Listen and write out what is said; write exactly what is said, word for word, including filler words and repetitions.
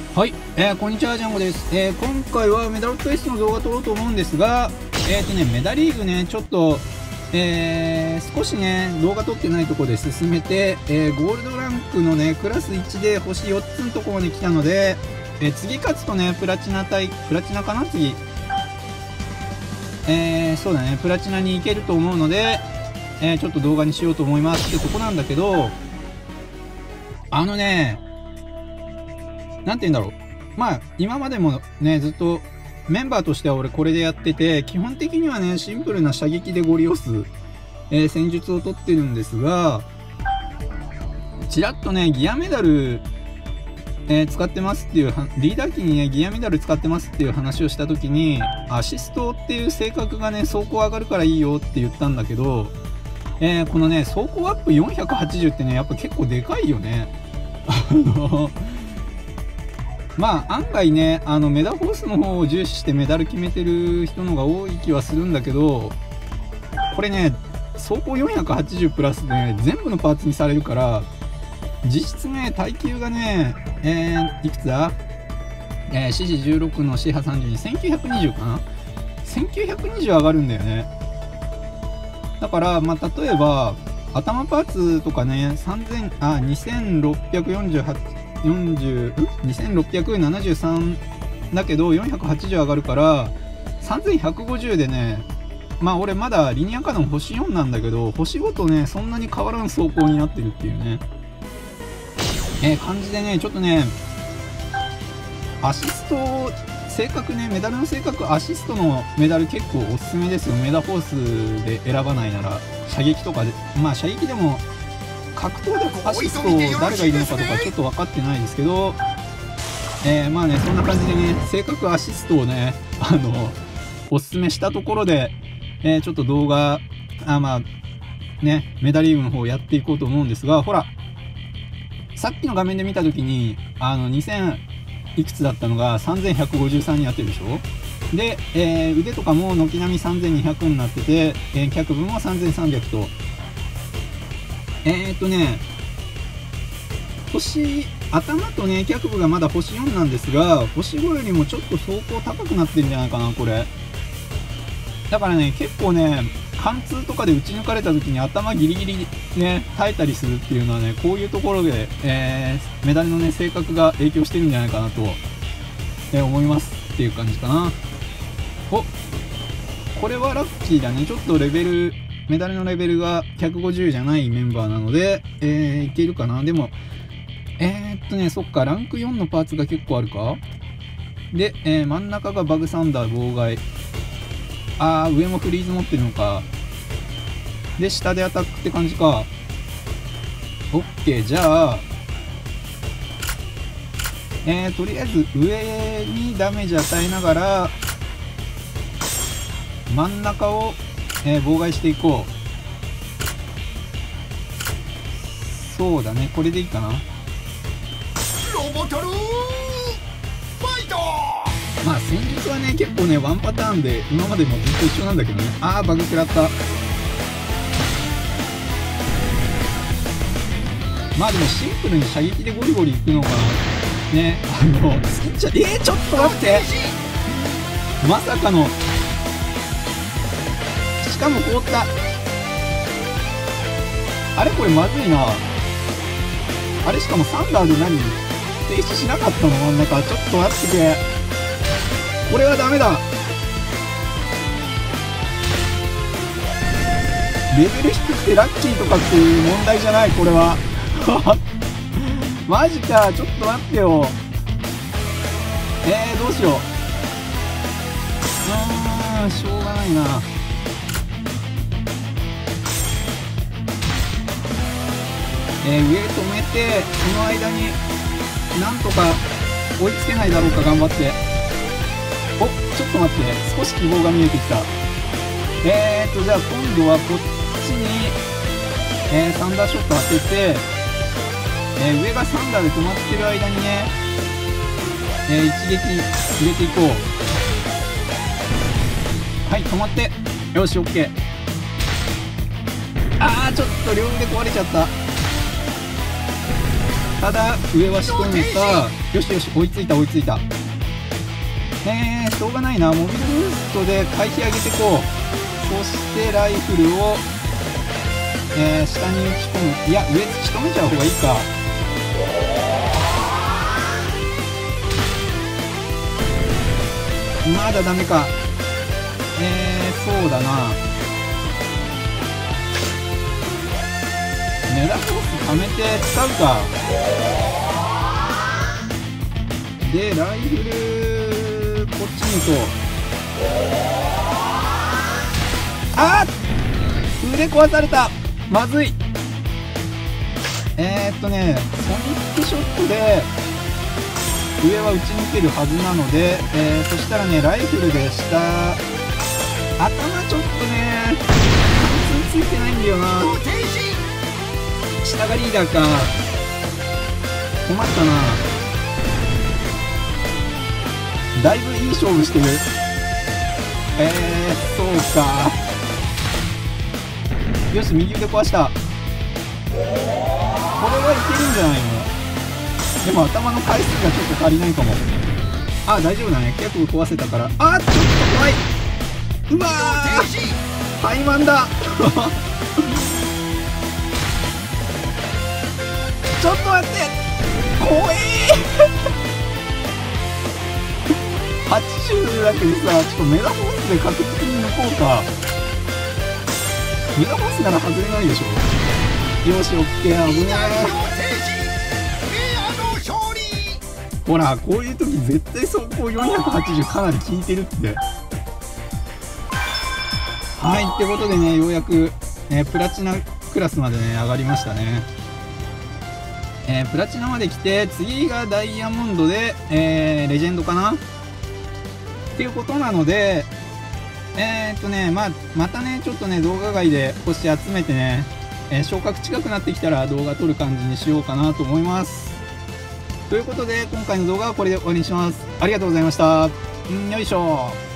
はい、えー、こんにちは、ジャンゴです。えー、今回はメダルクエストの動画撮ろうと思うんですが、えーとね、メダリーグね、ちょっと、えー、少しね、動画撮ってないところで進めて、えー、ゴールドランクのね、クラスいちで星よっつのところまで来たので、えー、次勝つとね、プラチナ対、プラチナかな次。えー、そうだね、プラチナに行けると思うので、えー、ちょっと動画にしようと思いますってとこなんだけど、あのね、なんて言うんだろう。まあ、今までもね、ずっとメンバーとしては俺これでやってて、基本的にはね、シンプルな射撃でゴリ押す、えー、戦術をとってるんですが、ちらっとね、ギアメダル、えー、使ってますっていう、リーダー機にね、ギアメダル使ってますっていう話をした時に、アシストっていう性格がね、走行上がるからいいよって言ったんだけど、えー、このね、走行アップよんひゃくはちじゅうってね、やっぱ結構でかいよね。あのまあ案外ね、あのメダフォースの方を重視してメダル決めてる人のが多い気はするんだけど、これね、走行よんひゃくはちじゅうプラスで、ね、全部のパーツにされるから、実質ね、耐久がね、えー、いくつだ、えー、シージーじゅうろく の シーはさんじゅうに、せんきゅうひゃくにじゅうかな ?せんきゅうひゃくにじゅう 上がるんだよね。だから、まあ、例えば、頭パーツとかね、さんぜん、あ、にせんろっぴゃくよんじゅうはち、よんじゅう、にせんろっぴゃくななじゅうさんだけどよんひゃくはちじゅう上がるからさんぜんひゃくごじゅうでね、まあ俺まだリニアカノン星よんなんだけど、星ごとねそんなに変わらん走行になってるっていうね、えー、感じでね、ちょっとねアシスト性格ね、メダルの性格、アシストのメダル結構おすすめですよ。メダフォースで選ばないなら射撃とかで、まあ射撃でも格闘でアシスト誰がいるのかとかちょっと分かってないですけど、えー、まあね、そんな感じでね、性格アシストをね、あのおすすめしたところで、えー、ちょっと動画、あまあね、メダリーグの方やっていこうと思うんですが、ほらさっきの画面で見た時にあのにせんいくつだったのがさんぜんひゃくごじゅうさんになってるでしょ。で、えー、腕とかも軒並みさんぜんにひゃくになってて、えー、脚部もさんぜんさんびゃくと、えーっとね、星、頭とね、脚部がまだ星よんなんですが、星ごよりもちょっと走行高くなってるんじゃないかな、これ。だからね、結構ね、貫通とかで打ち抜かれた時に頭ギリギリね、耐えたりするっていうのはね、こういうところで、えー、メダルのね、性格が影響してるんじゃないかなと、えー、思いますっていう感じかな。お、これはラッキーだね。ちょっとレベル、メダルのレベルがひゃくごじゅうじゃないメンバーなので、えー、いけるかな。でも、えー、っとね、そっか、ランクよんのパーツが結構あるか。で、えー、真ん中がバグサンダー妨害。あー、上もフリーズ持ってるのか。で、下でアタックって感じか。オッケー、じゃあ、えー、とりあえず上にダメージ与えながら、真ん中を、えー、妨害していこう。そうだね、これでいいかな。 ロボトルファイト。 まあ戦術はね結構ねワンパターンで今までもずっと一緒なんだけどね。あーバグ食らった。まあでもシンプルに射撃でゴリゴリいくのがね、あの好きっちゃ。えー、ちょっと待って、まさかの、しかも凍った。あれこれまずいな。あれしかもサンダーで何停止しなかったの真ん中。ちょっと待ってて、これはダメだ。レベル低くてラッキーとかっていう問題じゃない、これは。マジか、ちょっと待ってよ。えー、どうしよう。うーん、しょうがないな。えー、上止めて、その間になんとか追いつけないだろうか、頑張って。お、ちょっと待って、少し希望が見えてきた。えーと、じゃあ今度はこっちに、えー、サンダーショット当てて、えー、上がサンダーで止まってる間にね、えー、一撃入れていこう。はい、止まって。よし、オッケー。あー、ちょっと両腕壊れちゃった。 ただ上は仕留めた。よしよし、追いついた追いついた。えー、しょうがないな。モビルブーストで回避上げてこう。そしてライフルを、えー、下に打ち込む。いや、上仕留めちゃう方がいいか。まだダメか。えー、そうだな。メダフォース溜めて使うか。でライフルこっちに行こう。あっ、腕壊された。まずい。えー、っとねソニックショットで上は打ち抜けるはずなので、えー、そしたらねライフルで下頭ちょっとね貫通ついてないんだよな。下がリーダーか。困ったな。だいぶいい勝負してる。えー、そうか。よし、右腕壊した。これはいけるんじゃないの。でも頭の回数がちょっと足りないかも。あ、大丈夫だね。結構壊せたから。あ、ちょっと怖い。うわー、怠慢だ。ちょっと待って、怖えー。はちじゅうだけでさ、ちょっとメダフォースで確実に抜こうか。メダフォースなら外れないでしょ。よし、オッケー。危ねえ。ほら、こういう時絶対走行よんひゃくはちじゅうかなり効いてるって。はい、ってことでね、ようやく、えー、プラチナクラスまでね上がりましたね。えー、プラチナまで来て、次がダイヤモンドで、えー、レジェンドかなっていうことなので、えー、っとね、まあ、またね、ちょっとね、動画外で星集めてね、えー、昇格近くなってきたら動画撮る感じにしようかなと思います。ということで、今回の動画はこれで終わりにします。ありがとうございました。んよいしょ。